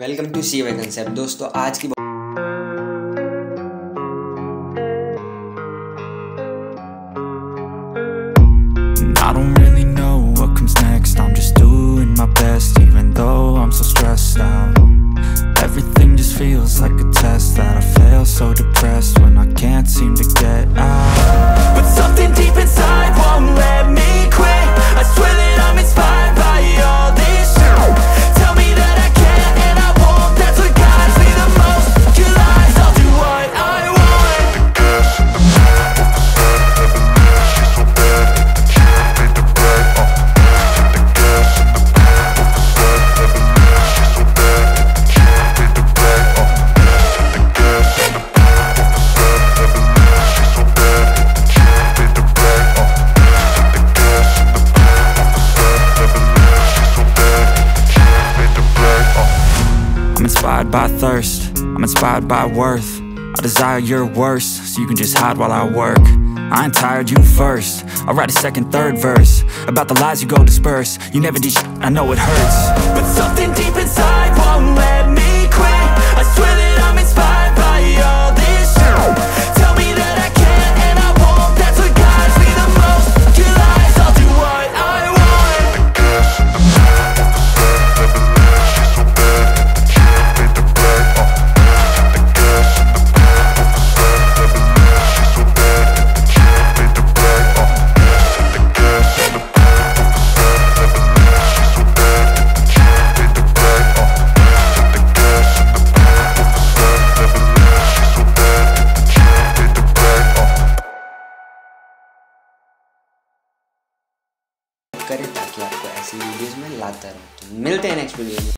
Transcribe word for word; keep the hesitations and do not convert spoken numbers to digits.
Welcome to sea way concept. दोस्तों आज की I don't really know what comes next. I'm just doing my best, even though I'm so stressed out. Everything just feels like a test that I fail, so depressed when I can't seem to get out. But something deep inside won't let me quit. I swear that I'm inspired by all this shit. Tell me that I can and I won't. That's what guides me the most. Your lies, I'll do what I want. I'm inspired by thirst, I'm inspired by worth. I desire your worst, so you can just hide while I work. I ain't tired, you first. I'll write a second, third verse about the lies you go disperse. You never did shit, I know it hurts. But something deep inside won't let me quit. I swear that I'm inspired by all this shit. Tell me that I can and I won't. That's what guides me the most. Your lies, I'll do what I want. करें ताकि आपको ऐसी videos में लाता रहूं। तो मिलते हैं नेक्स्ट वीडियो में।